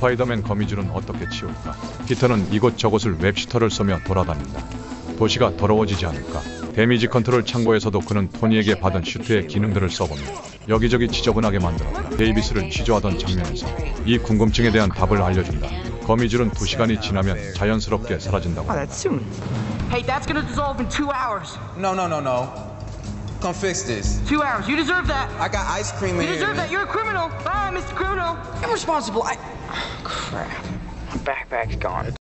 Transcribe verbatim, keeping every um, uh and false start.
스파이더맨 거미줄은 어떻게 치울까? 피터는 이곳저곳을 웹시터를 쏘며 돌아다닌다. 도시가 더러워지지 않을까? 데미지 컨트롤 창고에서도 그는 토니에게 받은 슈트의 기능들을 써보며 여기저기 지저분하게 만들었다. 데이비스를 취조하던 장면에서 이 궁금증에 대한 답을 알려준다. 거미줄은 두 시간이 지나면 자연스럽게 사라진다고. Oh, that's soon. Hey, that's gonna dissolve in two hours. No, no, no, no. Come fix this. Two hours. You deserve that. I got ice cream in You here. deserve man. that. You're a criminal. Bye, Mister Criminal. I'm responsible. I. Crap. My backpack's gone.